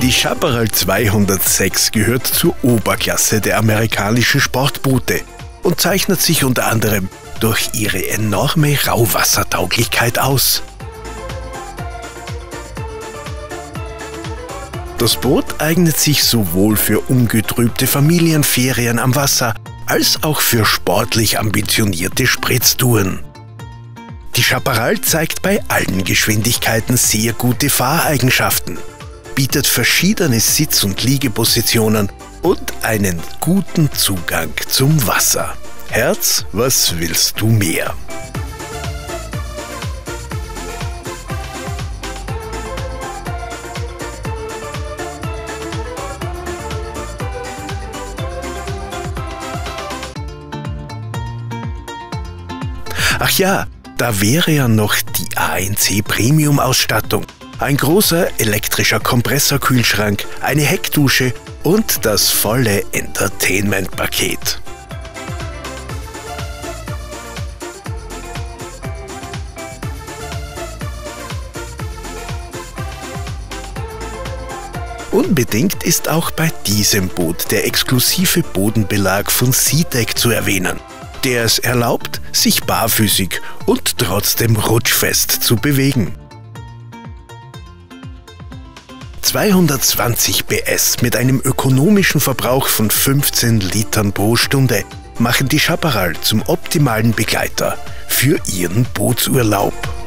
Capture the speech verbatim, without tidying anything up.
Die Chaparral zweihundertsechs gehört zur Oberklasse der amerikanischen Sportboote und zeichnet sich unter anderem durch ihre enorme Rauwassertauglichkeit aus. Das Boot eignet sich sowohl für ungetrübte Familienferien am Wasser als auch für sportlich ambitionierte Spritztouren. Die Chaparral zeigt bei allen Geschwindigkeiten sehr gute Fahreigenschaften, bietet verschiedene Sitz- und Liegepositionen und einen guten Zugang zum Wasser. Herz, was willst du mehr? Ach ja, da wäre ja noch die A N C Premium-Ausstattung. Ein großer elektrischer Kompressorkühlschrank, eine Heckdusche und das volle Entertainment-Paket. Unbedingt ist auch bei diesem Boot der exklusive Bodenbelag von SeaDek zu erwähnen, der es erlaubt, sich barfüßig und trotzdem rutschfest zu bewegen. zweihundertzwanzig P S mit einem ökonomischen Verbrauch von fünfzehn Litern pro Stunde machen die Chaparral zum optimalen Begleiter für Ihren Bootsurlaub.